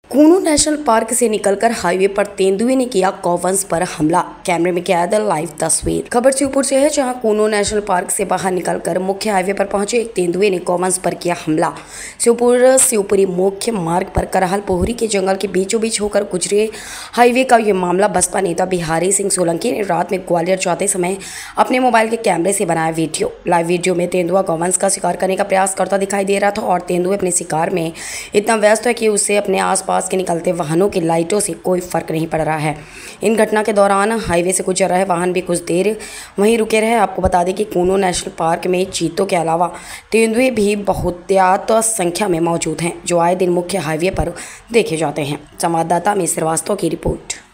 Kuno national park से निकलकर highway पर तेंदुए ने किया गौवंश पर हमला। कैमरे में कैद लाइव तस्वीर। खबर शिवपुर से है, जहां कूनो नेशनल पार्क से बाहर निकलकर मुख्य हाईवे पर पहुंचे एक तेंदुए ने गौवंश पर किया हमला। शिवपुरी मुख्य मार्ग पर करहल पोहरी के जंगल के बीचों बीच होकर गुजरे हाईवे का ये मामला बसपा नेता बिहारी सिंह सोलंकी ने रात में ग्वालियर जाते समय अपने मोबाइल के कैमरे से बनाया वीडियो। लाइव वीडियो में तेंदुआ गौवंश का शिकार करने का प्रयास करता दिखाई दे रहा था और तेंदुए अपने शिकार में इतना व्यस्त है कि उसे अपने आसपास के निकलते वाहनों की लाइटों से कोई फर्क नहीं पड़ रहा है। इन घटना के दौरान हाईवे से गुजर रहे वाहन भी कुछ देर वहीं रुके रहे। आपको बता दें कि कूनो नेशनल पार्क में चीतों के अलावा तेंदुए भी बहुतायत संख्या में मौजूद हैं, जो आए दिन मुख्य हाईवे पर देखे जाते हैं। संवाददाता में श्रीवास्तव की रिपोर्ट।